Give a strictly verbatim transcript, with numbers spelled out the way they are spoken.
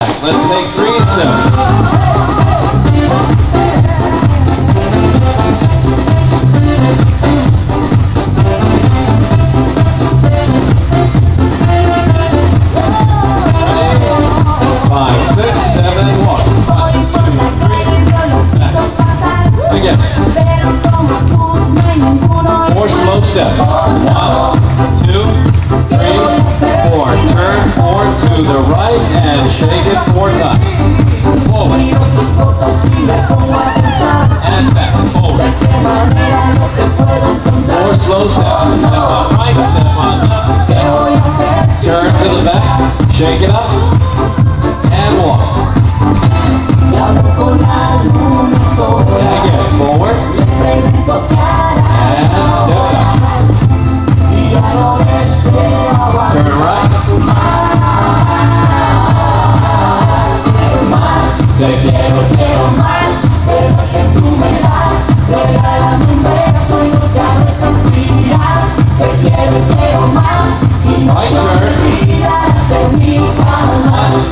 Let's take three steps. Five, six, seven, one. One, two, three, back. Again. Four slow steps. One, two, three, four. Turn four to the right and shake it four times. Forward. And back. Forward. Four slow steps. Step on right, step on left, step. Turn to the back, shake it up, and walk. And again, forward. And step down. Turn right. Te quiero, quiero más de lo que tú me das. Regálame un beso y no te arrepentirás. Te quiero, quiero más y no te olvidarás de mí jamás.